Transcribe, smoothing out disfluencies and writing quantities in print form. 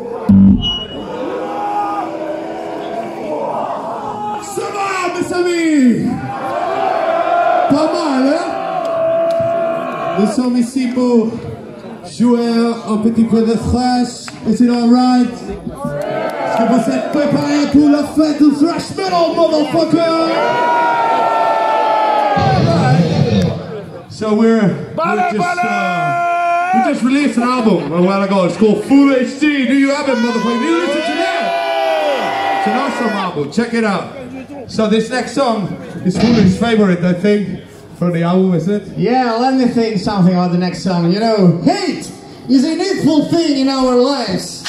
Ça va, mes amis? Pas mal, hein? Nous sommes ici pour jouer un petit peu de thrash. Is it alright? Est-ce que vous êtes préparés pour la fête du thrash metal, motherfucker? So we just released an album a while ago. It's called Full HD. Do you have it, motherfucker? Do you listen to that? It's an awesome album. Check it out. So this next song is Full's favorite, I think, from the album, is it? Yeah, let me think something about the next song. You know, hate is a needful thing in our lives.